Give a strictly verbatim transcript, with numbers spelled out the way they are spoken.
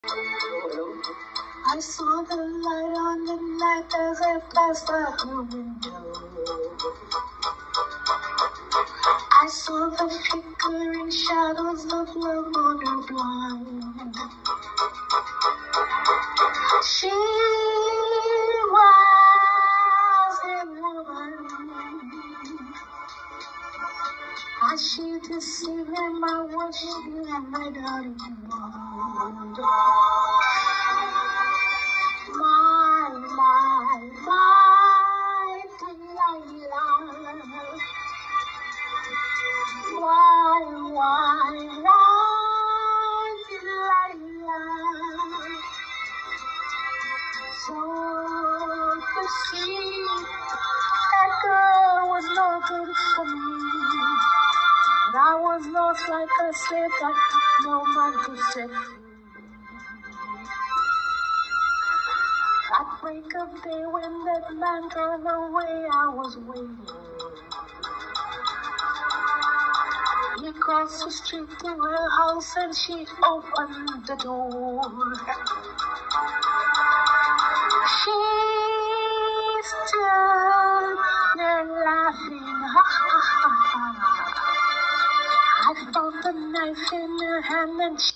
I saw the light on the night as I passed by her window. I saw the flickering shadows of love on her blind. She was a woman. As she deceived him, I watched you right out of the world. My, my, my Delilah. Why, why, why Delilah? So to see that girl was no good for me. And I was lost like a slave that no man could set free. At break of day when that man drove away, I was waiting. He crossed the street to her house and she opened the door. She stood there laughing, ha ha ha ha. I felt the knife in her hand and she